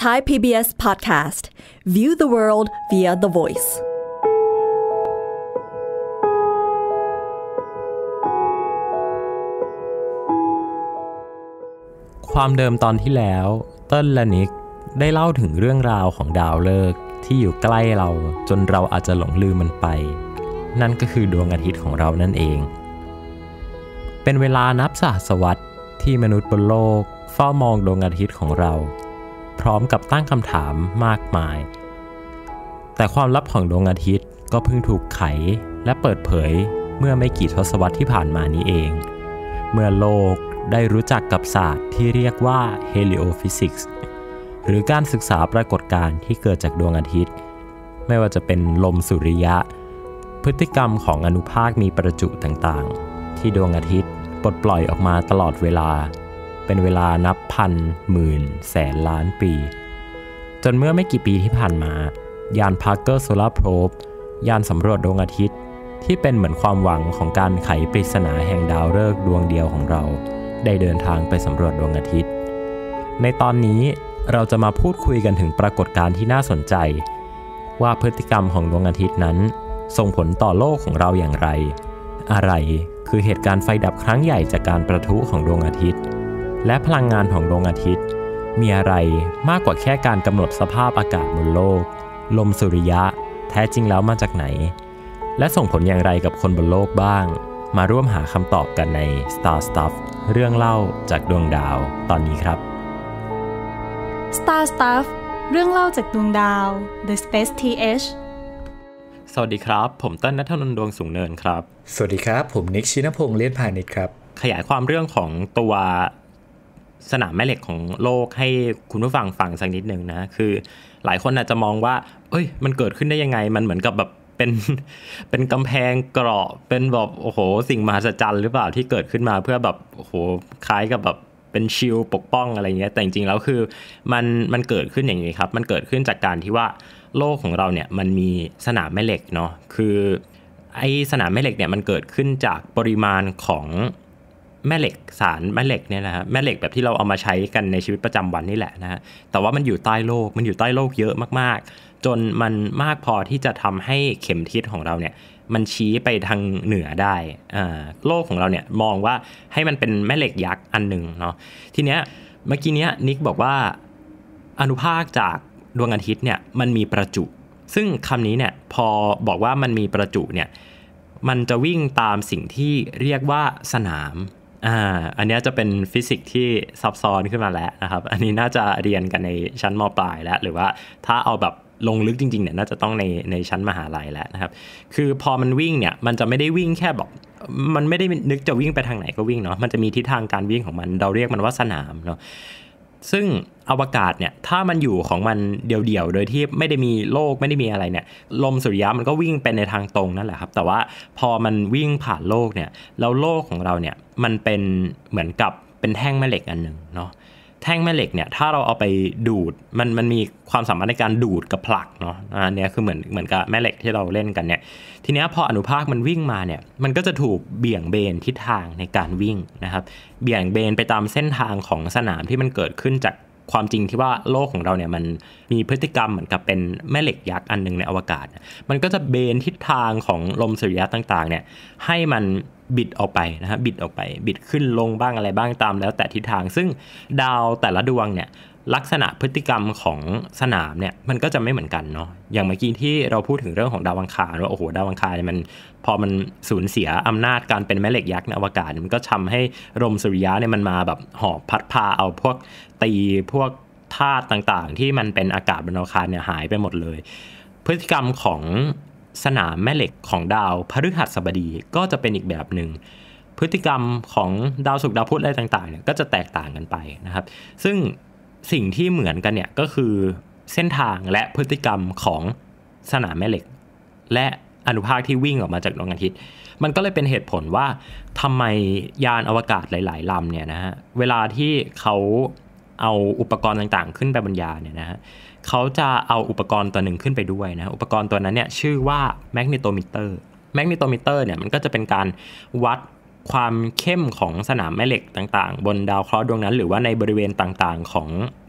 Thai PBS Podcast. View the world via the voice. ความเดิมตอนที่แล้วเติ้ลและนิกได้เล่าถึงเรื่องราวของดาวฤกษ์ที่อยู่ใกล้เราจนเราอาจจะหลงลืมมันไปนั่นก็คือดวงอาทิตย์ของเรานั่นเองเป็นเวลานับสหศวรรษที่มนุษย์บนโลกเฝ้ามองดวงอาทิตย์ของเราพร้อมกับตั้งคำถามมากมายแต่ความลับของดวงอาทิตย์ก็เพิ่งถูกไขและเปิดเผยเมื่อไม่กี่ทศวรรษที่ผ่านมานี้เองเมื่อโลกได้รู้จักกับศาสตร์ที่เรียกว่า Heliophysics หรือการศึกษาปรากฏการณ์ที่เกิดจากดวงอาทิตย์ไม่ว่าจะเป็นลมสุริยะพฤติกรรมของอนุภาคมีประจุต่างๆที่ดวงอาทิตย์ปลดปล่อยออกมาตลอดเวลาเป็นเวลานับพันหมื่นแสนล้านปีจนเมื่อไม่กี่ปีที่ผ่านมายาน Parker Solar Probe ยานสำรวจดวงอาทิตย์ที่เป็นเหมือนความหวังของการไขปริศนาแห่งดาวฤกษ์ดวงเดียวของเราได้เดินทางไปสำรวจดวงอาทิตย์ในตอนนี้เราจะมาพูดคุยกันถึงปรากฏการณ์ที่น่าสนใจว่าพฤติกรรมของดวงอาทิตย์นั้นส่งผลต่อโลกของเราอย่างไรอะไรคือเหตุการณ์ไฟดับครั้งใหญ่จากการประทุของดวงอาทิตย์และพลังงานของดวงอาทิตย์มีอะไรมากกว่าแค่การกำหนดสภาพอากาศบนโลกลมสุริยะแท้จริงแล้วมาจากไหนและส่งผลอย่างไรกับคนบนโลกบ้างมาร่วมหาคำตอบกันใน Star Stuff เรื่องเล่าจากดวงดาวตอนนี้ครับ Star Stuff เรื่องเล่าจากดวงดาว The Space TH สวัสดีครับผมเติ้ลณัฐนนท์ดวงสูงเนินครับสวัสดีครับผมนิกชินพงษ์เลียนพาณิชย์ครับขยายความเรื่องของตัวสนามแม่เหล็กของโลกให้คุณผู้ฟังฟังสักนิดนึงนะคือหลายคนอาจจะมองว่ามันเกิดขึ้นได้ยังไงมันเหมือนกับแบบเป็นกำแพงเกราะเป็นแบบโอ้โหสิ่งมหัศจรรย์หรือเปล่าที่เกิดขึ้นมาเพื่อแบบโอ้โหคล้ายกับแบบเป็นชิลปกป้องอะไรเงี้ยแต่จริงๆแล้วคือมันเกิดขึ้นอย่างนี้ครับมันเกิดขึ้นจากการที่ว่าโลกของเราเนี่ยมันมีสนามแม่เหล็กเนาะคือไอ้สนามแม่เหล็กเนี่ยมันเกิดขึ้นจากปริมาณของแม่เหล็กสารแม่เหล็กเนี่ยนะฮะแม่เหล็กแบบที่เราเอามาใช้กันในชีวิตประจำวันนี่แหละนะฮะแต่ว่ามันอยู่ใต้โลกเยอะมากๆจนมันมากพอที่จะทำให้เข็มทิศของเราเนี่ยมันชี้ไปทางเหนือได้โลกของเราเนี่ยมองว่าให้มันเป็นแม่เหล็กยักษ์อันนึงเนาะทีเนี้ยเมื่อกี้เนี้ยนิกบอกว่าอนุภาคจากดวงอาทิตย์เนี่ยมันมีประจุซึ่งคำนี้เนี่ยพอบอกว่ามันมีประจุเนี่ยมันจะวิ่งตามสิ่งที่เรียกว่าสนามอันนี้จะเป็นฟิสิกส์ที่ซับซ้อนขึ้นมาแล้วนะครับอันนี้น่าจะเรียนกันในชั้นม.ปลายแล้วหรือว่าถ้าเอาแบบลงลึกจริงๆเนี่ยน่าจะต้องในชั้นมหาลัยแล้วนะครับคือพอมันวิ่งเนี่ยมันจะไม่ได้วิ่งแค่แบบมันไม่ได้นึกจะวิ่งไปทางไหนก็วิ่งเนาะมันจะมีทิศทางการวิ่งของมันเราเรียกมันว่าสนามเนาะซึ่งอวกาศเนี่ยถ้ามันอยู่ของมันเดี่ยวๆโดยที่ไม่ได้มีโลกไม่ได้มีอะไรเนี่ยลมสุริยะมันก็วิ่งไปในทางตรงนั่นแหละครับแต่ว่าพอมันวิ่งผ่านโลกเนี่ยแล้วโลกของเราเนี่ยมันเป็นเหมือนกับเป็นแท่งแม่เหล็กอันนึงเนาะแท่งแม่เหล็กเนี่ยถ้าเราเอาไปดูดมันมีความสามารถในการดูดกับผลักเนาะเนี่ยคือเหมือนกับแม่เหล็กที่เราเล่นกันเนี่ยทีเนี้ยพออนุภาคมันวิ่งมาเนี่ยมันก็จะถูกเบี่ยงเบนทิศทางในการวิ่งนะครับเบี่ยงเบนไปตามเส้นทางของสนามที่มันเกิดขึ้นจากความจริงที่ว่าโลกของเราเนี่ยมันมีพฤติกรรมเหมือนกับเป็นแม่เหล็กยักษ์อันนึงในอวกาศมันก็จะเบนทิศทางของลมสุริยะต่างๆเนี่ยให้มันบิดออกไปนะครับบิดออกไปบิดขึ้นลงบ้างอะไรบ้างตามแล้วแต่ทิศทางซึ่งดาวแต่ละดวงเนี่ยลักษณะพฤติกรรมของสนามเนี่ยมันก็จะไม่เหมือนกันเนาะอย่างเมื่อกี้ที่เราพูดถึงเรื่องของดาวอังคารว่าโอ้โหดาวอังคารมันพอมันสูญเสียอำนาจการเป็นแม่เหล็กยักษ์ในอวกาศมันก็ทำให้ลมสุริยะเนี่ยมันมาแบบหอบพัดพาเอาพวกตีพวกธาตุต่างๆที่มันเป็นอากาศบนดาวอังคารเนี่ยหายไปหมดเลยพฤติกรรมของสนามแม่เหล็กของดาวพฤหัสบดีก็จะเป็นอีกแบบหนึ่งพฤติกรรมของดาวศุกร์ดาวพุธอะไรต่างๆเนี่ยก็จะแตกต่างกันไปนะครับซึ่งสิ่งที่เหมือนกันเนี่ยก็คือเส้นทางและพฤติกรรมของสนามแม่เหล็กและอนุภาคที่วิ่งออกมาจากดวงอาทิตย์มันก็เลยเป็นเหตุผลว่าทำไมยานอวกาศหลายๆลำเนี่ยนะฮะเวลาที่เขาเอาอุปกรณ์ต่างๆขึ้นไปบนยานเนี่ยนะฮะเขาจะเอาอุปกรณ์ตัวหนึ่งขึ้นไปด้วยนะอุปกรณ์ตัวนั้นเนี่ยชื่อว่าแมกเนโตมิเตอร์เนี่ยมันก็จะเป็นการวัดความเข้มของสนามแม่เหล็กต่างๆบนดาวเคราะห์ดวงนั้นหรือว่าในบริเวณต่างๆของ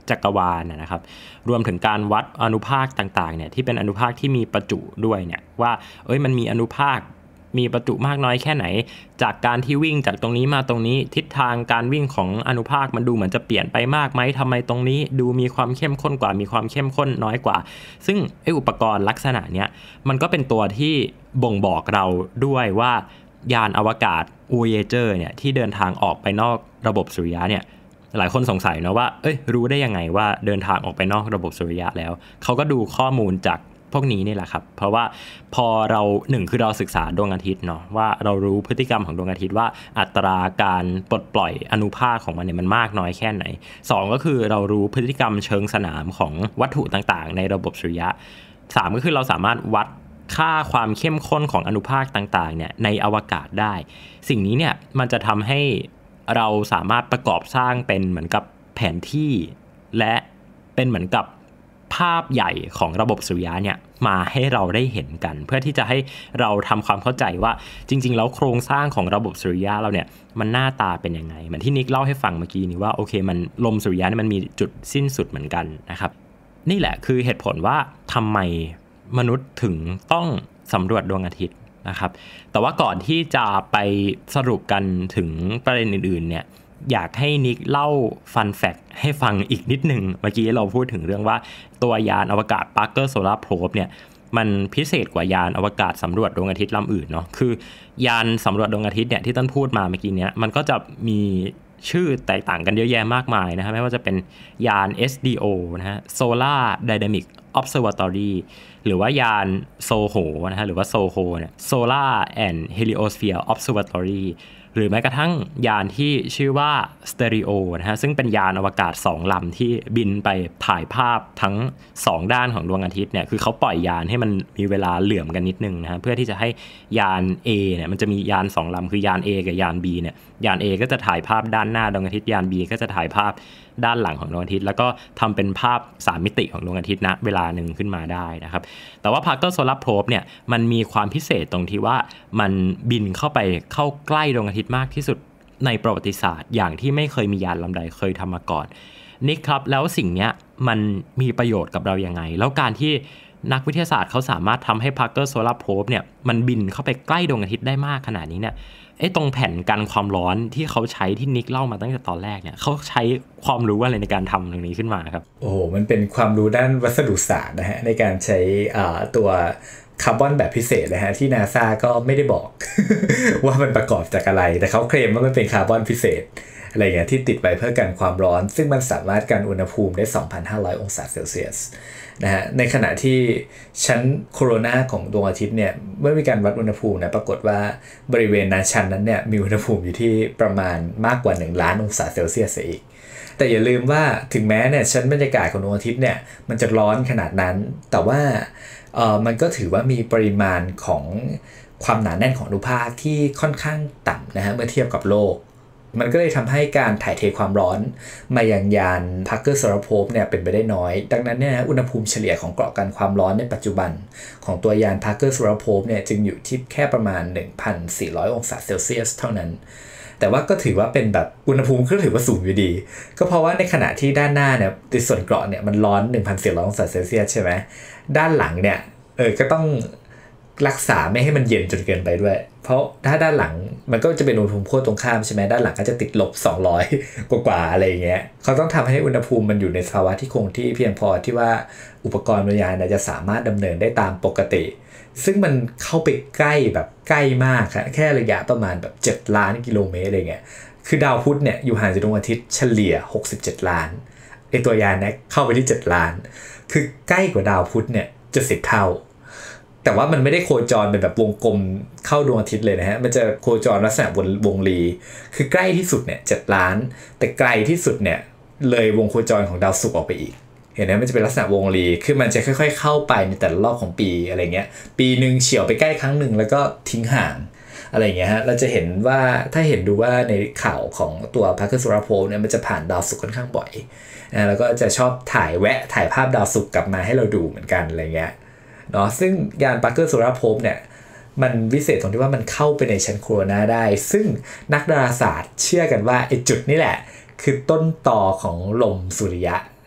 จักรวาลนะครับรวมถึงการวัดอนุภาคต่างๆเนี่ยที่เป็นอนุภาคที่มีประจุด้วยเนี่ยว่ามันมีอนุภาคมีประจุมากน้อยแค่ไหนจากการที่วิ่งจากตรงนี้มาตรงนี้ทิศทางการวิ่งของอนุภาคมันดูเหมือนจะเปลี่ยนไปมากไหมทำไมตรงนี้ดูมีความเข้มข้นกว่ามีความเข้มข้นน้อยกว่าซึ่งอุปกรณ์ลักษณะเนี้ยมันก็เป็นตัวที่บ่งบอกเราด้วยว่ายานอวกาศ Voyager เนี่ยที่เดินทางออกไปนอกระบบสุริยะเนี่ยหลายคนสงสัยนะว่ารู้ได้ยังไงว่าเดินทางออกไปนอกระบบสุริยะแล้วเขาก็ดูข้อมูลจากพวกนี้นี่แหละครับเพราะว่าพอเราคือเราศึกษาดวงอาทิตย์เนาะว่าเรารู้พฤติกรรมของดวงอาทิตย์ว่าอัตราการปลดปล่อยอนุภาคของมันเนี่ยมันมากน้อยแค่ไหน2ก็คือเรารู้พฤติกรรมเชิงสนามของวัตถุต่างๆในระบบสุริยะ3ก็คือเราสามารถวัดค่าความเข้มข้นของอนุภาคต่างๆเนี่ยในอวกาศได้สิ่งนี้เนี่ยมันจะทำให้เราสามารถประกอบสร้างเป็นเหมือนกับแผนที่และเป็นเหมือนกับภาพใหญ่ของระบบสุริยะเนี่ยมาให้เราได้เห็นกันเพื่อที่จะให้เราทำความเข้าใจว่าจริงๆแล้วโครงสร้างของระบบสุริยะเราเนี่ยมันหน้าตาเป็นยังไงเหมือนที่นิกเล่าให้ฟังเมื่อกี้นี้ว่าโอเคมันลมสุริยะเนี่ยมันมีจุดสิ้นสุดเหมือนกันนะครับนี่แหละคือเหตุผลว่าทำไมมนุษย์ถึงต้องสำรวจดวงอาทิตย์นะครับแต่ว่าก่อนที่จะไปสรุปกันถึงประเด็นอื่นๆเนี่ยอยากให้นิกเล่าฟันแฟกต์ให้ฟังอีกนิดนึงเมื่อกี้เราพูดถึงเรื่องว่าตัวยานอวกาศ Parker Solar Probe เนี่ยมันพิเศษกว่ายานอวกาศสำรวจดวงอาทิตย์ลำอื่นเนาะคือยานสำรวจดวงอาทิตย์เนี่ยที่ต้นพูดมาเมื่อกี้เนี้ยมันก็จะมีชื่อแตกต่างกันเยอะแยะมากมายนะครับไม่ว่าจะเป็นยาน SDO นะฮะ Solar Dynamic Observatory หรือว่ายาน SOHO นะฮะหรือว่า SOHO เนี่ย Solar and Heliosphere Observatory หรือแม้กระทั่งยานที่ชื่อว่า Stereo นะฮะซึ่งเป็นยานอวกาศ2ลำที่บินไปถ่ายภาพทั้ง2ด้านของดวงอาทิตย์เนี่ยคือเขาปล่อยยานให้มันมีเวลาเหลื่อมกันนิดนึงนะฮะเพื่อที่จะให้ยาน A เนี่ยมันจะมียาน2ลำคือยาน A กับยาน B เนี่ยยาน A ก็จะถ่ายภาพด้านหน้าดวงอาทิตย์ยาน B ก็จะถ่ายภาพด้านหลังของดวงอาทิตย์แล้วก็ทำเป็นภาพ3มิติของดวงอาทิตย์ณเวลาหนึ่งขึ้นมาได้นะครับแต่ว่า Parker Solar Probe เนี่ยมันมีความพิเศษตรงที่ว่ามันบินเข้าใกล้ดวงอาทิตย์มากที่สุดในประวัติศาสตร์อย่างที่ไม่เคยมียานลำใดเคยทำมาก่อนนี่ครับแล้วสิ่งนี้มันมีประโยชน์กับเรายังไงแล้วการที่นักวิทยาศาสตร์เขาสามารถทำให้ Parker Solar Probe เนี่ยมันบินเข้าไปใกล้ดวงอาทิตย์ได้มากขนาดนี้เนี่ยตรงแผ่นกันความร้อนที่เขาใช้ที่นิกเล่ามาตั้งแต่ตอนแรกเนี่ยเขาใช้ความรู้อะไรในการทำตรงนี้ขึ้นมาครับโอ้โหมันเป็นความรู้ด้านวัสดุศาสตร์นะฮะในการใช้ตัวคาร์บอนแบบพิเศษนะฮะที่ NASA ก็ไม่ได้บอก ว่ามันประกอบจากอะไรแต่เขาเคลมว่ามันเป็นคาร์บอนพิเศษอะไรเงี้ยที่ติดไปเพื่อกันความร้อนซึ่งมันสามารถกันอุณหภูมิได้ 2,500 องศาเซลเซียสนะฮะในขณะที่ชั้นโคโรนาของดวงอาทิตย์เนี่ยเมื่อมีการวัดอุณหภูมินะปรากฏว่าบริเวณชั้นนั้นเนี่ยมีอุณหภูมิอยู่ที่ประมาณมากกว่า1ล้านองศาเซลเซียสอีกแต่อย่าลืมว่าถึงแม้เนี่ยชั้นบรรยากาศของดวงอาทิตย์เนี่ยมันจะร้อนขนาดนั้นแต่ว่ามันก็ถือว่ามีปริมาณของความหนาแน่นของอนุภาคที่ค่อนข้างต่ำนะฮะเมื่อเทียบกับโลกมันก็เลยทำให้การถ่ายเทความร้อนมายังยาน Parker Solar Probe เนี่ยเป็นไปได้น้อยดังนั้นเนี่ยอุณหภูมิเฉลี่ยของเกราะกันความร้อนในปัจจุบันของตัวยาน Parker Solar Probe เนี่ยจึงอยู่ที่แค่ประมาณ 1,400 องศาเซลเซียสเท่านั้นแต่ว่าก็ถือว่าเป็นแบบอุณหภูมิก็ถือว่าสูงอยู่ดีก็เพราะว่าในขณะที่ด้านหน้าเนี่ยในส่วนเกราะเนี่ยมันร้อน 1,400 องศาเซลเซียสใช่ไหมด้านหลังเนี่ยก็ต้องรักษาไม่ให้มันเย็นจนเกินไปด้วยเพราะถ้าด้านหลังมันก็จะเป็นอุณหภูมิขั้วตรงข้ามใช่ไหมด้านหลังก็จะติดลบ200กว่าอะไรอย่างเงี้ยเขาต้องทำให้อุณหภูมิมันอยู่ในภาวะที่คงที่เพียงพอที่ว่าอุปกรณ์บรรยายจะสามารถดำเนินได้ตามปกติซึ่งมันเข้าไปใกล้แบบใกล้มากครับแค่ระยะประมาณแบบ7ล้านกิโลเมตรอะไรเงี้ยคือดาวพุธเนี่ยอยู่ห่างจากดวงอาทิตย์เฉลี่ย67ล้านตัวยานเนี่ยเข้าไปที่7ล้านคือใกล้กว่าดาวพุธเนี่ย70เท่าแต่ว่ามันไม่ได้โคจรเป็นแบบวงกลมเข้าดวงอาทิตย์เลยนะฮะมันจะโคจรลักษณะวงรีคือใกล้ที่สุดเนี่ย7ล้านแต่ไกลที่สุดเนี่ยเลยวงโคจรของดาวศุกร์ออกไปอีกเห็นไหมมันจะเป็นลักษณะวงรีคือมันจะค่อยๆเข้าไปในแต่ละรอบของปีอะไรเงี้ยปีนึงเฉี่ยวไปใกล้ครั้งนึงแล้วก็ทิ้งห่างอะไรเงี้ยฮะเราจะเห็นว่าถ้าเห็นดูว่าในข่าวของตัว Parker Solar Probe เนี่ยมันจะผ่านดาวศุกร์ค่อนข้างบ่อยแล้วก็จะชอบถ่ายภาพดาวศุกร์กลับมาให้เราดูเหมือนกันอะไรเงี้ยเนาะซึ่งยาน Parker Solar Probe เนี่ยมันวิเศษตรงที่ว่ามันเข้าไปในชั้นโคโรนาได้ซึ่งนักดาราศาสตร์เชื่อกันว่าไอ้จุดนี้แหละคือต้นตอของลมสุริยะ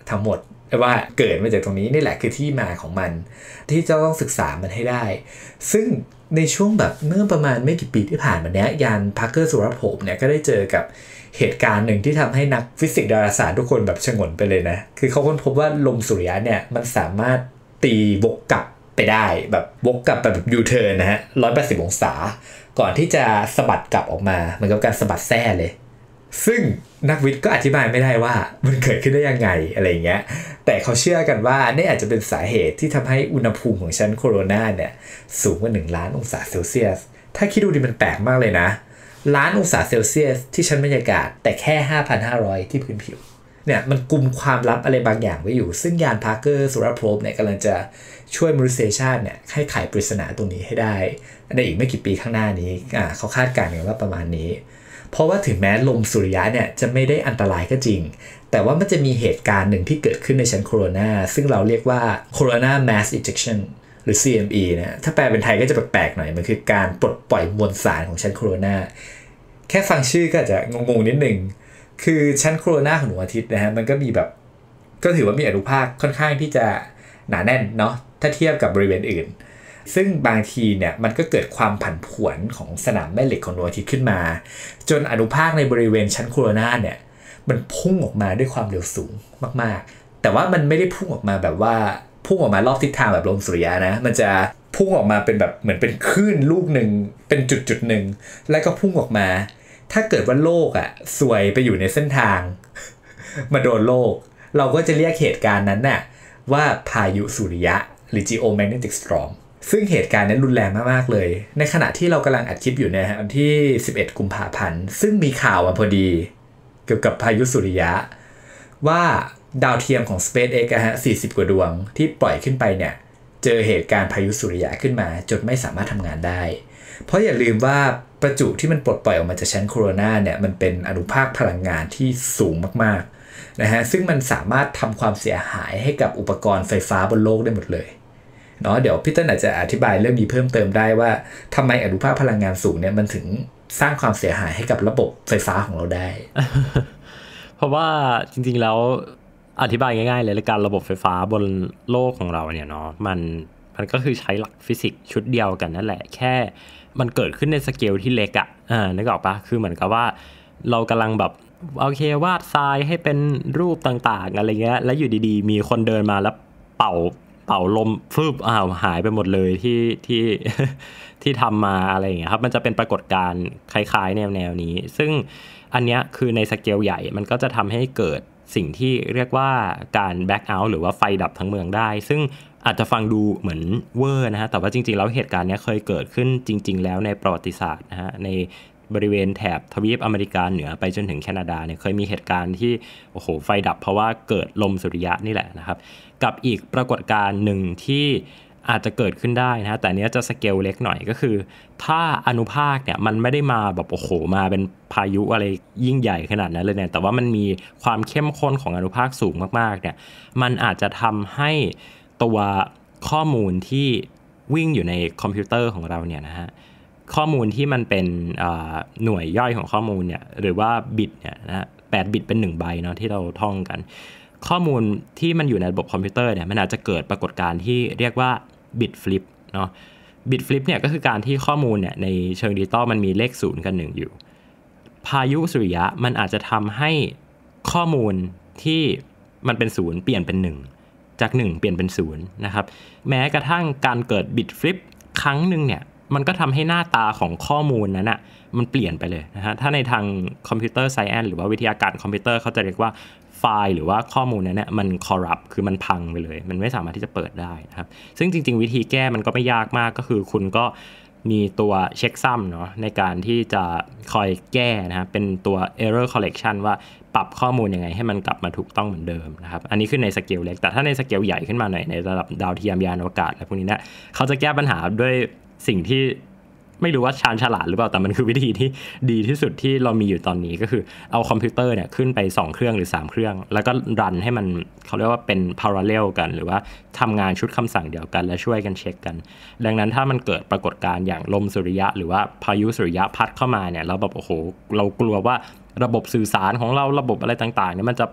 ทั้งหมดว่าเกิดมาจากตรงนี้นี่แหละคือที่มาของมันที่จะต้องศึกษามันให้ได้ซึ่งในช่วงแบบเมื่อประมาณไม่กี่ปีที่ผ่านมาเนี้ยยานพาร์เกอร์สุรภพเนี่ยก็ได้เจอกับเหตุการณ์หนึ่งที่ทำให้นักฟิสิกส์ดาราศาสตร์ทุกคนแบบฉงนไปเลยนะคือเขาค้นพบว่าลมสุริยะเนี่ยมันสามารถตีวกกลับไปได้แบบวกกลับแบบยูเทิร์นนะฮะ180องศาก่อนที่จะสะบัดกลับออกมาเหมือนกับการสะบัดแส้เลยซึ่งนักวิทย์ก็อธิบายไม่ได้ว่ามันเกิดขึ้นได้ยังไงอะไรเงี้ยแต่เขาเชื่อกันว่านี่อาจจะเป็นสาเหตุที่ทำให้อุณหภูมิของชั้นโคโรนาเนี่ยสูงกว่า1 ล้านองศาเซลเซียสถ้าคิดดูดิมันแปลกมากเลยนะ1 ล้านองศาเซลเซียสที่ชั้นบรรยากาศแต่แค่ 5,500 ที่พื้นผิวเนี่ยมันกุมความลับอะไรบางอย่างไว้อยู่ซึ่งยานพาร์เกอร์สุรภพเนี่ยกำลังจะช่วยมนุษยชาติเนี่ยให้ไขปริศนาตรงนี้ให้ได้ในอีกไม่กี่ปีข้างหน้านี้เขาคาดการณ์กันว่าประมาณนี้เพราะว่าถึงแม้ลมสุริยะเนี่ยจะไม่ได้อันตรายก็จริงแต่ว่ามันจะมีเหตุการณ์หนึ่งที่เกิดขึ้นในชั้นโคโรนาซึ่งเราเรียกว่า Corona Mass Ejection หรือ CME นะถ้าแปลเป็นไทยก็จะแปลกๆหน่อยมันคือการปลดปล่อยมวลสารของชั้นโคโรนาแค่ฟังชื่อก็อาจจะงงๆนิดนึงคือชั้นโคโรนาของดวงอาทิตย์นะฮะมันก็มีแบบก็ถือว่ามีอนุภาคค่อนข้างที่จะหนาแน่นเนาะถ้าเทียบกับบริเวณอื่นซึ่งบางทีเนี่ยมันก็เกิดความผันผวนของสนามแม่เหล็กของดวงอาทิตย์ขึ้นมาจนอนุภาคในบริเวณชั้นโคโรนาเนี่ยมันพุ่งออกมาด้วยความเร็วสูงมากๆแต่ว่ามันไม่ได้พุ่งออกมาแบบว่าพุ่งออกมารอบทิศทางแบบลมสุริยะนะมันจะพุ่งออกมาเป็นแบบเหมือนเป็นคลื่นลูกหนึ่งเป็นจุดๆหนึ่งแล้วก็พุ่งออกมาถ้าเกิดว่าโลกซวยไปอยู่ในเส้นทาง มาโดนโลกเราก็จะเรียกเหตุการณ์นั้นน่ะว่าพายุสุริยะหรือ geomagnetic storm ซึ่งเหตุการณ์นั้นรุนแรงมากๆเลยในขณะที่เรากำลังอัดคลิปอยู่เนี่ยวันที่11กุมภาพันธ์ซึ่งมีข่าวมาพอดีเกี่ยวกับพายุสุริยะว่าดาวเทียมของ SpaceX 40กว่าดวงที่ปล่อยขึ้นไปเนี่ยเจอเหตุการณ์พายุสุริยะขึ้นมาจนไม่สามารถทำงานได้เพราะอย่าลืมว่าประจุที่มันปลดปล่อยออกมาจากชั้นโคโรนาเนี่ยมันเป็นอนุภาคพลังงานที่สูงมากๆนะฮะซึ่งมันสามารถทำความเสียหายให้กับอุปกรณ์ไฟฟ้าบนโลกได้หมดเลยเนาะเดี๋ยวพี่ต้นอาจจะอธิบายเรื่องนี้เพิ่มเติมได้ว่าทำไมอนุภาคพลังงานสูงเนี่ยมันถึงสร้างความเสียหายให้กับระบบไฟฟ้าของเราได้เพราะว่าจริงๆแล้วอธิบายง่ายๆเลยการระบบไฟฟ้าบนโลกของเราเนี่ยเนาะมันก็คือใช้หลักฟิสิกส์ชุดเดียวกันนั่นแหละแค่มันเกิดขึ้นในสเกลที่เล็กนึกออกปะคือเหมือนกับว่าเรากำลังแบบโอเควาดทรายให้เป็นรูปต่างๆอะไรเงี้ยแล้วอยู่ดีๆมีคนเดินมาแล้วเป่าลมฟึบหายไปหมดเลยที่ทำมาอะไรอย่างเงี้ยครับมันจะเป็นปรากฏการณ์คล้ายๆแนวนี้ซึ่งอันเนี้ยคือในสเกลใหญ่มันก็จะทำให้เกิดสิ่งที่เรียกว่าการแบล็คเอาท์หรือว่าไฟดับทั้งเมืองได้ซึ่งอาจจะฟังดูเหมือนเวอร์นะฮะแต่ว่าจริงๆแล้วเหตุการณ์นี้เคยเกิดขึ้นจริงๆแล้วในประวัติศาสตร์นะฮะในบริเวณแถบทวีปอเมริกาเหนือไปจนถึงแคนาดาเนี่ยเคยมีเหตุการณ์ที่โอ้โหไฟดับเพราะว่าเกิดลมสุริยะนี่แหละนะครับกับอีกปรากฏการณ์หนึ่งที่อาจจะเกิดขึ้นได้นะฮะแต่เนี้ยจะสเกลเล็กหน่อยก็คือถ้าอนุภาคเนี่ยมันไม่ได้มาแบบโอ้โหมาเป็นพายุอะไรยิ่งใหญ่ขนาดนั้นเลยเนี่ยแต่ว่ามันมีความเข้มข้นของอนุภาคสูงมากๆเนี่ยมันอาจจะทำให้ตัวข้อมูลที่วิ่งอยู่ในคอมพิวเตอร์ของเราเนี่ยนะฮะข้อมูลที่มันเป็นหน่วยย่อยของข้อมูลเนี่ยหรือว่าบิตเนี่ยนะ8บิตเป็น1ใบเนาะที่เราท่องกันข้อมูลที่มันอยู่ในระบบคอมพิวเตอร์เนี่ยมันอาจจะเกิดปรากฏการณ์ที่เรียกว่าบิตฟลิปเนาะบิตฟลิปเนี่ยก็คือการที่ข้อมูลเนี่ยในเชิงดิจิตอลมันมีเลข0กับ1อยู่พายุสุริยะมันอาจจะทำให้ข้อมูลที่มันเป็น0เปลี่ยนเป็น1จาก1เปลี่ยนเป็น0นะครับแม้กระทั่งการเกิดบิตฟลิปครั้งนึงเนี่ยมันก็ทำให้หน้าตาของข้อมูลนั้นนะมันเปลี่ยนไปเลยนะฮะถ้าในทางคอมพิวเตอร์ไซแอนซ์หรือว่าวิทยาการคอมพิวเตอร์เขาจะเรียกว่าไฟล์หรือว่าข้อมูลนั้นเนี่ยมัน corrupt คือมันพังไปเลยมันไม่สามารถที่จะเปิดได้นะครับซึ่งจริงๆวิธีแก้มันก็ไม่ยากมากก็คือคุณก็มีตัวเช็คซัมเนาะในการที่จะคอยแก้นะเป็นตัว error correction ว่าปรับข้อมูลยังไงให้มันกลับมาถูกต้องเหมือนเดิมนะครับอันนี้คือในสเกลเล็กแต่ถ้าในสเกลใหญ่ขึ้นมาหน่อยในระดับดาวเทียมยานอวกาศอะไรพวกนี้เนี่ยเขาจะแก้ปัญหาด้วยสิ่งที่ไม่รู้ว่าชาญฉลาดหรือเปล่าแต่มันคือวิธีที่ดีที่สุดที่เรามีอยู่ตอนนี้ก็คือเอาคอมพิวเตอร์เนี่ยขึ้นไป2เครื่องหรือ3เครื่องแล้วก็รันให้มันเขาเรียกว่าเป็น parallel กันหรือว่าทำงานชุดคำสั่งเดียวกันและช่วยกันเช็คกันดังนั้นถ้ามันเกิดปรากฏการณ์อย่างลมสุริยะหรือว่าพายุสุริยะพัดเข้ามาเนี่ยแล้วแบบโอ้โหเรากลัวว่าระบบสื่อสารของเราระบบอะไรต่างๆเนี่ยมันจะ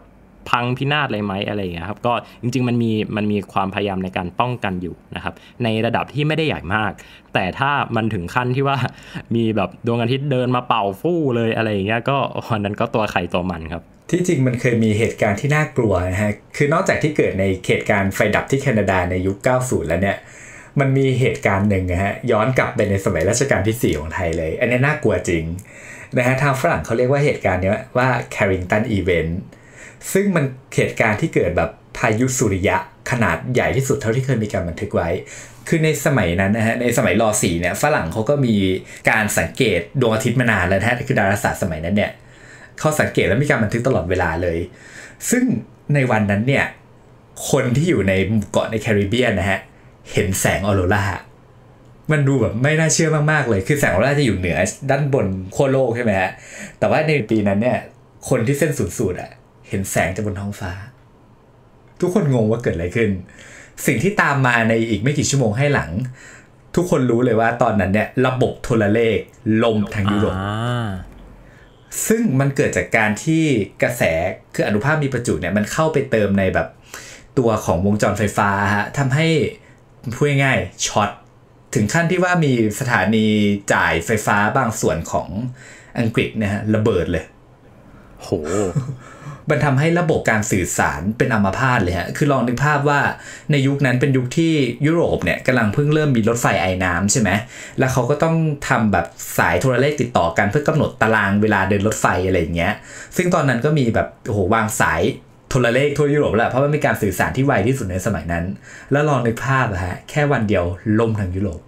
พังพินาศอะไรไหมอะไรอย่างเงี้ยครับก็จริงๆมันมีความพยายามในการป้องกันอยู่นะครับในระดับที่ไม่ได้ใหญ่มากแต่ถ้ามันถึงขั้นที่ว่ามีแบบดวงอาทิตย์เดินมาเป่าฟู่เลยอะไรอย่างเงี้ยก็อันนั้นก็ตัวใครตัวมันครับที่จริงมันเคยมีเหตุการณ์ที่น่ากลัวนะฮะคือนอกจากที่เกิดในเหตุการณ์ไฟดับที่แคนาดาในยุค 90 แล้วเนี่ยมันมีเหตุการณ์หนึ่งนะฮะย้อนกลับไปในสมัยรัชกาลที่ 4 ของไทยเลยอันนี้น่ากลัวจริงนะฮะทางฝรั่งเขาเรียกว่าเหตุการณ์นี้ว่า Carrington Event ซึ่งมันเหตุการณ์ที่เกิดแบบพายุสุริยะขนาดใหญ่ที่สุดเท่าที่เคยมีการบันทึกไว้คือในสมัยนั้นนะฮะในสมัยร.4 เนี่ยฝรั่งเขาก็มีการสังเกตดวงอาทิตย์มานานแล้วนะฮะคือดาราศาสตร์สมัยนั้นเนี่ยเขาสังเกตและมีการบันทึกตลอดเวลาเลยซึ่งในวันนั้นเนี่ยคนที่อยู่ในเกาะในแคริบเบียนนะฮะเห็นแสงออโรรามันดูแบบไม่น่าเชื่อมากๆเลยคือแสงออโรราจะอยู่เหนือด้านบนขั้วโลกใช่ไหมฮะแต่ว่าในปีนั้นเนี่ยคนที่เส้นศูนย์สูตรอ่ะเห็นแสงจากบนท้องฟ้าทุกคนงงว่าเกิดอะไรขึ้นสิ่งที่ตามมาในอีกไม่กี่ชั่วโมงให้หลังทุกคนรู้เลยว่าตอนนั้นเนี่ยระบบโทรเลขล่มทางยุโรปซึ่งมันเกิดจากการที่กระแสคืออนุภาคมีประจุเนี่ยมันเข้าไปเติมในแบบตัวของวงจรไฟฟ้าฮะทำให้พูดง่ายๆช็อตถึงขั้นที่ว่ามีสถานีจ่ายไฟฟ้าบางส่วนของอังกฤษนะฮะระเบิดเลยโหมันทำให้ระบบการสื่อสารเป็นอัมพาตเลยฮะคือลองนึกภาพว่าในยุคนั้นเป็นยุคที่ยุโรปเนี่ยกำลังเพิ่งเริ่มมีรถไฟไอน้ำใช่ไหมแล้วเขาก็ต้องทำแบบสายโทรเลขติดต่อกันเพื่อกำหนดตารางเวลาเดินรถไฟอะไรอย่างเงี้ยซึ่งตอนนั้นก็มีแบบโอ้โหวางสายโทรเลขทั่วยุโรปแล้วเพราะมันมีการสื่อสารที่ไวที่สุดในสมัยนั้นแล้วลองนึกภาพฮะแค่วันเดียวล่มทั้งยุโรป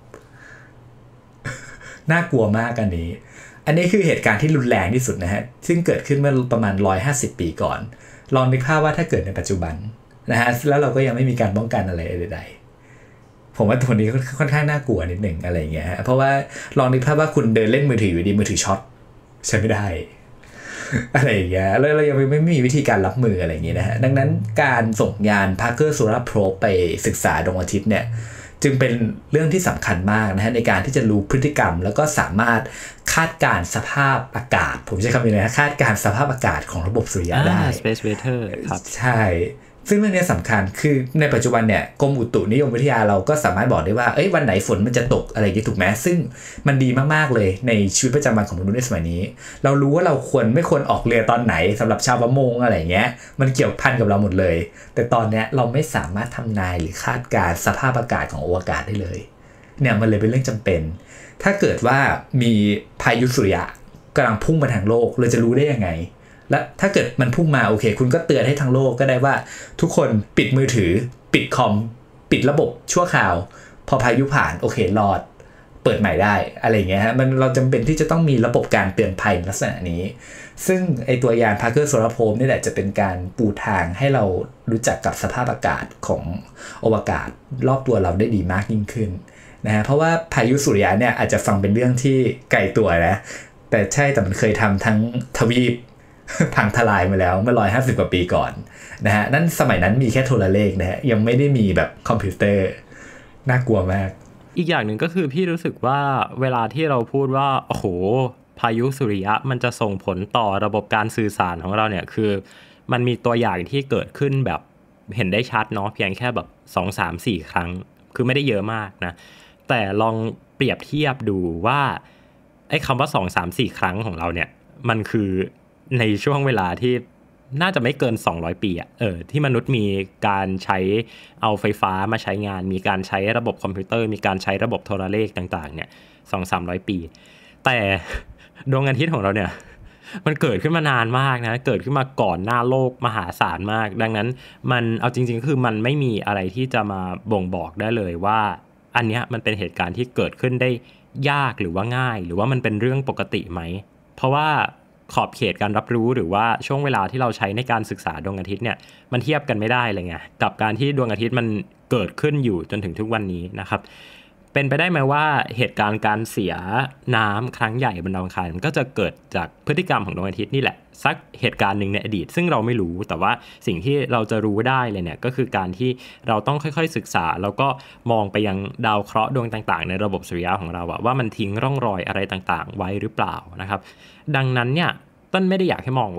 น่ากลัวมากอันนี้คือเหตุการณ์ที่รุนแรงที่สุดนะฮะซึ่งเกิดขึ้นเมื่อประมาณ150ปีก่อนลองนึกภาพว่าถ้าเกิดในปัจจุบันนะฮะแล้วเราก็ยังไม่มีการป้องกันอะไรใดๆผมว่าตัวนี้ค่อนข้างน่ากลัวนิดหนึ่งอะไรอย่างเงี้ยฮะเพราะว่าลองนึกภาพว่าคุณเดินเล่นมือถืออยู่ดีมือถือช็อตใช้ไม่ได้ อะไรอย่างเงี้ยแล้วเรายังไม่มีวิธีการรับมืออะไรอย่างเงี้ยนะฮะดังนั้นการส่งยาน Parker Solar Probe ไปศึกษาดวงอาทิตย์เนี่ยจึงเป็นเรื่องที่สำคัญมากนะฮะในการที่จะรู้พฤติกรรมแล้วก็สามารถคาดการณ์สภาพอากาศผมใช้คำนี้นะคาดการณ์สภาพอากาศของระบบสุริยะได้ Space Weather ครับใช่ซึ่งเรื่องนี้สำคัญคือในปัจจุบันเนี่ยกรมอุตุนิยมวิทยาเราก็สามารถบอกได้ว่าวันไหนฝนมันจะตกอะไรอย่างนี้ถูกไหมซึ่งมันดีมากๆเลยในชีวิตประจำวันของมนุษย์ในสมัยนี้เรารู้ว่าเราไม่ควรออกเรือตอนไหนสำหรับชาวประมงอะไรเงี้ยมันเกี่ยวพันกับเราหมดเลยแต่ตอนนี้เราไม่สามารถทำนายหรือคาดการณ์สภาพอากาศของอวกาศได้เลยเนี่ยมันเลยเป็นเรื่องจำเป็นถ้าเกิดว่ามีพายุสุริยะกำลังพุ่งมาทางโลกเราจะรู้ได้ยังไงและถ้าเกิดมันพุ่งมาโอเคคุณก็เตือนให้ทั้งโลกก็ได้ว่าทุกคนปิดมือถือปิดคอมปิดระบบชั่วคราวพอพายุผ่านโอเครอดเปิดใหม่ได้อะไรเงี้ยฮะเราจำเป็นที่จะต้องมีระบบการเตือนภัยลักษณะนี้ซึ่งไอตัวยาน Parker Solar Probe นี่แหละจะเป็นการปูทางให้เรารู้จักกับสภาพอากาศของอวกาศรอบตัวเราได้ดีมากยิ่งขึ้นนะฮะเพราะว่าพายุสุริยะเนี่ยอาจจะฟังเป็นเรื่องที่ไกลตัวนะแต่ใช่แต่มันเคยทำทั้งทวีปพังทลายมาแล้วเมื่อ150กว่าปีก่อนนะฮะนั่นสมัยนั้นมีแค่โทรเลขนะฮะยังไม่ได้มีแบบคอมพิวเตอร์น่ากลัวมากอีกอย่างหนึ่งก็คือพี่รู้สึกว่าเวลาที่เราพูดว่าโอ้โหพายุสุริยะมันจะส่งผลต่อระบบการสื่อสารของเราเนี่ยคือมันมีตัวอย่างที่เกิดขึ้นแบบเห็นได้ชัดเนาะเพียงแค่แบบ 2-3-4 ครั้งคือไม่ได้เยอะมากนะแต่ลองเปรียบเทียบดูว่าไอ้คำว่า 2-3-4 ครั้งของเราเนี่ยมันคือในช่วงเวลาที่น่าจะไม่เกิน200ปีที่มนุษย์มีการใช้เอาไฟฟ้ามาใช้งานมีการใช้ระบบคอมพิวเตอร์มีการใช้ระบบโทรเลขต่างๆเนี่ย 200-300 ปีแต่ดวงอาทิตย์ของเราเนี่ยมันเกิดขึ้นมานานมากนะเกิดขึ้นมาก่อนหน้าโลกมหาศาลมากดังนั้นมันเอาจริงๆคือมันไม่มีอะไรที่จะมาบ่งบอกได้เลยว่าอันเนี้ยมันเป็นเหตุการณ์ที่เกิดขึ้นได้ยากหรือว่าง่ายหรือว่ามันเป็นเรื่องปกติไหมเพราะว่าขอบเขตการรับรู้หรือว่าช่วงเวลาที่เราใช้ในการศึกษาดวงอาทิตย์เนี่ยมันเทียบกันไม่ได้เลยไงกับการที่ดวงอาทิตย์มันเกิดขึ้นอยู่จนถึงทุกวันนี้นะครับเป็นไปได้ไหมว่าเหตุการณ์การเสียน้ำครั้งใหญ่บนดาวอังคารมันก็จะเกิดจากพฤติกรรมของดวงอาทิตย์นี่แหละสักเหตุการณ์หนึ่งในอดีตซึ่งเราไม่รู้แต่ว่าสิ่งที่เราจะรู้ได้เลยเนี่ยก็คือการที่เราต้องค่อยๆศึกษาแล้วก็มองไปยังดาวเคราะห์ดวงต่างๆในระบบสุริยะของเราว่ามันทิ้งร่องรอยอะไรต่างๆไว้หรือเปล่านะครับดังนั้นเนี่ยต้นไม่ได้อยากให้มองว่า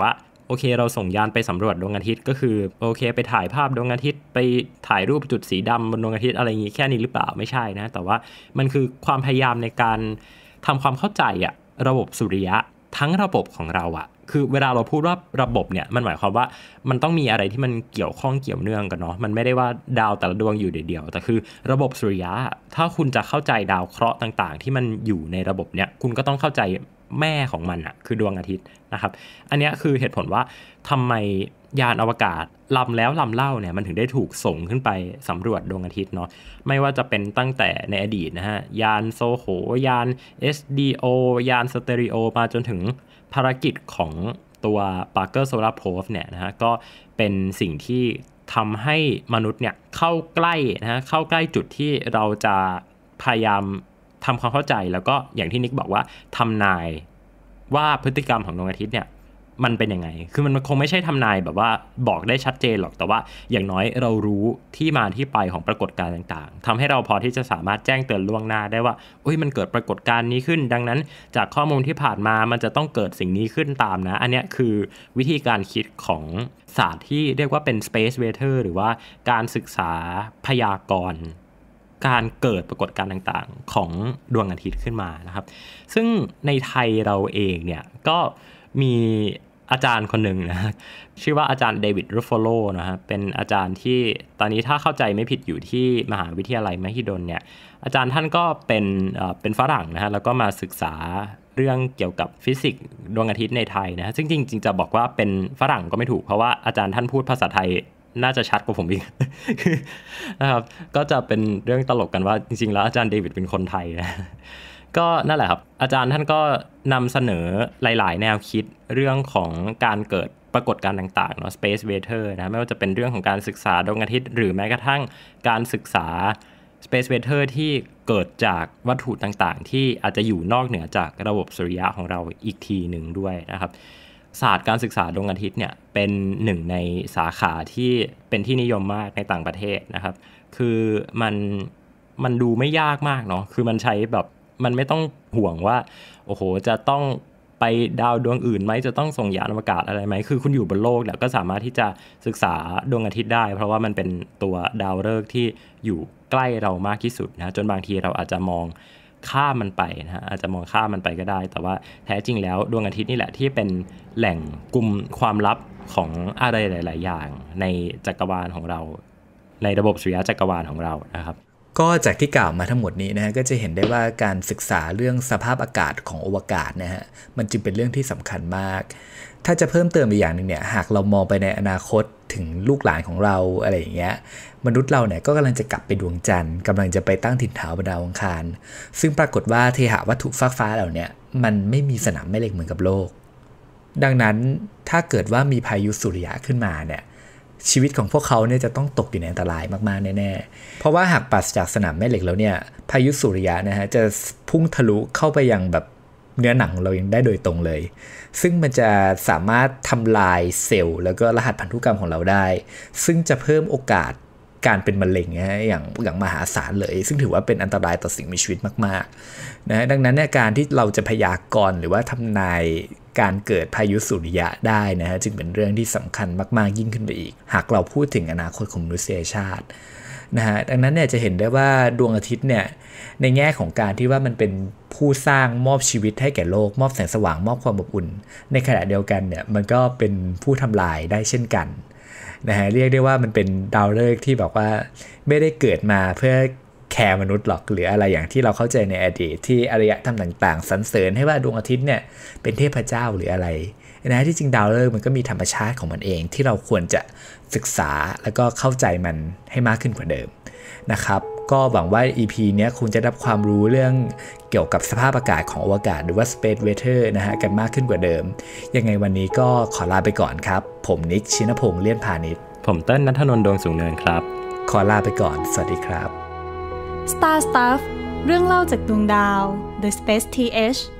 โอเคเราส่งยานไปสำรวจดวงอาทิตย์ก็คือโอเคไปถ่ายภาพดวงอาทิตย์ไปถ่ายรูปจุดสีดำบนดวงอาทิตย์อะไรอย่างงี้แค่นี้หรือเปล่าไม่ใช่นะแต่ว่ามันคือความพยายามในการทำความเข้าใจอะระบบสุริยะทั้งระบบของเราอะคือเวลาเราพูดว่าระบบเนี่ยมันหมายความว่ามันต้องมีอะไรที่มันเกี่ยวข้องเกี่ยวเนื่องกันเนาะมันไม่ได้ว่าดาวแต่ละดวงอยู่เดียวๆแต่คือระบบสุริยะถ้าคุณจะเข้าใจดาวเคราะห์ต่างๆที่มันอยู่ในระบบเนี่ยคุณก็ต้องเข้าใจแม่ของมันอะคือดวงอาทิตย์นะครับอันนี้คือเหตุผลว่าทำไมยานอวกาศลำแล้วลำเล่าเนี่ยมันถึงได้ถูกส่งขึ้นไปสำรวจดวงอาทิตย์เนาะไม่ว่าจะเป็นตั้งแต่ในอดีตนะฮะยานโซโหยาน SDO ยานสเตอริโอมาจนถึงภารกิจของตัว Parker Solar Probe เนี่ยนะฮะก็เป็นสิ่งที่ทำให้มนุษย์เนี่ยเข้าใกล้นะฮะเข้าใกล้จุดที่เราจะพยายามทำความเข้าใจแล้วก็อย่างที่นิกบอกว่าทำนายว่าพฤติกรรมของดวงอาทิตย์เนี่ยมันเป็นยังไงคือมันคงไม่ใช่ทำนายแบบว่าบอกได้ชัดเจนหรอกแต่ว่าอย่างน้อยเรารู้ที่มาที่ไปของปรากฏการณ์ต่างๆทำให้เราพอที่จะสามารถแจ้งเตือนล่วงหน้าได้ว่ามันเกิดปรากฏการณ์นี้ขึ้นดังนั้นจากข้อมูลที่ผ่านมามันจะต้องเกิดสิ่งนี้ขึ้นตามนะอันนี้คือวิธีการคิดของศาสตร์ที่เรียกว่าเป็น space weather หรือว่าการศึกษาพยากรณ์การเกิดปรากฏการณ์ต่างๆของดวงอาทิตย์ขึ้นมานะครับซึ่งในไทยเราเองเนี่ยก็มีอาจารย์คนหนึ่งนะชื่อว่าอาจารย์เดวิดรูฟโฟโลนะครับเป็นอาจารย์ที่ตอนนี้ถ้าเข้าใจไม่ผิดอยู่ที่มหาวิทยาลัยมหิดลเนี่ยอาจารย์ท่านก็เป็นฝรั่งนะฮะแล้วก็มาศึกษาเรื่องเกี่ยวกับฟิสิกส์ดวงอาทิตย์ในไทยนะซึ่งจริงๆจะบอกว่าเป็นฝรั่งก็ไม่ถูกเพราะว่าอาจารย์ท่านพูดภาษาไทยน่าจะชัดกว่าผมอีก นะครับก็จะเป็นเรื่องตลกกันว่าจริงๆแล้วอาจารย์เดวิดเป็นคนไทยนะก็นั่นแหละครับอาจารย์ท่านก็นำเสนอหลายๆแนวคิดเรื่องของการเกิดปรากฏการณ์ต่างๆเนาะ space weather นะไม่ว่าจะเป็นเรื่องของการศึกษาดวงอาทิตย์หรือแม้กระทั่งการศึกษา space weather ที่เกิดจากวัตถุต่างๆที่อาจจะอยู่นอกเหนือจากระบบสุริยะของเราอีกทีหนึ่งด้วยนะครับศาสตร์การศึกษาดวงอาทิตย์เนี่ยเป็นหนึ่งในสาขาที่เป็นที่นิยมมากในต่างประเทศนะครับคือมันดูไม่ยากมากเนาะคือมันใช้แบบมันไม่ต้องห่วงว่าโอ้โหจะต้องไปดาวดวงอื่นไหมจะต้องส่งยานอวกาศอะไรไหมคือคุณอยู่บนโลกเนี่ยก็สามารถที่จะศึกษาดวงอาทิตย์ได้เพราะว่ามันเป็นตัวดาวฤกษ์ที่อยู่ใกล้เรามากที่สุดนะจนบางทีเราอาจจะมองข้ามมันไปนะฮะอาจจะมองข้ามมันไปก็ได้แต่ว่าแท้จริงแล้วดวงอาทิตย์นี่แหละที่เป็นแหล่งกุมความลับของอะไรหลายๆอย่างในจักรวาลของเราในระบบสุริยะจักรวาลของเรานะครับก็จากที่กล่าวมาทั้งหมดนี้นะฮะก็จะเห็นได้ว่าการศึกษาเรื่องสภาพอากาศของอวกาศนะฮะมันจึงเป็นเรื่องที่สำคัญมากถ้าจะเพิ่มเติมอีกอย่างนึงเนี่ยหากเรามองไปในอนาคตถึงลูกหลานของเราอะไรอย่างเงี้ยมนุษย์เราเนี่ยก็กำลังจะกลับไปดวงจันทร์กำลังจะไปตั้งถิ่นฐานบนดาวอังคารซึ่งปรากฏว่าเทหะวัตถุฟากฟ้าเหล่านี้มันไม่มีสนามแม่เหล็กเหมือนกับโลกดังนั้นถ้าเกิดว่ามีพายุสุริยะขึ้นมาเนี่ยชีวิตของพวกเขาเนี่ยจะต้องตกอยู่ในอันตรายมากๆแน่ๆเพราะว่าหากปราศจากสนามแม่เหล็กแล้วเนี่ยพายุสุริยะนะฮะจะพุ่งทะลุเข้าไปยังแบบเนื้อหนังของเรายังได้โดยตรงเลยซึ่งมันจะสามารถทำลายเซลล์แล้วก็รหัสพันธุกรรมของเราได้ซึ่งจะเพิ่มโอกาสการเป็นมะเร็งนะอย่างมหาศาลเลยซึ่งถือว่าเป็นอันตรายต่อสิ่งมีชีวิตมากๆนะดังนั้นเนี่ยการที่เราจะพยากรณ์หรือว่าทำนายการเกิดพายุสุริยะได้นะฮะจึงเป็นเรื่องที่สำคัญมากๆยิ่งขึ้นไปอีกหากเราพูดถึงอนาคตของมนุษยชาตินะฮะดังนั้นเนี่ยจะเห็นได้ว่าดวงอาทิตย์เนี่ยในแง่ของการที่ว่ามันเป็นผู้สร้างมอบชีวิตให้แก่โลกมอบแสงสว่างมอบความอบอุ่นในขณะเดียวกันเนี่ยมันก็เป็นผู้ทำลายได้เช่นกันนะฮะเรียกได้ว่ามันเป็นดาวฤกษ์ที่บอกว่าไม่ได้เกิดมาเพื่อแคร์มนุษย์หรอกหรืออะไรอย่างที่เราเข้าใจในอดีตที่อารยธรรมต่างๆสรรเสริญให้ว่าดวงอาทิตย์เนี่ยเป็นเทพเจ้าหรืออะไรนะที่จริงดาวฤกษ์มันก็มีธรรมชาติของมันเองที่เราควรจะศึกษาแล้วก็เข้าใจมันให้มากขึ้นกว่าเดิมนะครับก็หวังว่า EP เนี้ยคงจะได้รับความรู้เรื่องเกี่ยวกับสภาพอากาศของอวกาศหรือว่า Space Weather นะฮะกันมากขึ้นกว่าเดิมยังไงวันนี้ก็ขอลาไปก่อนครับผมนิกชินพงษ์เลี่ยนพานิชผมเติ้ลณัฐนนท์ดวงสูงเนินครับขอลาไปก่อนสวัสดีครับ Star Stuff เรื่องเล่าจากดวงดาว The Space TH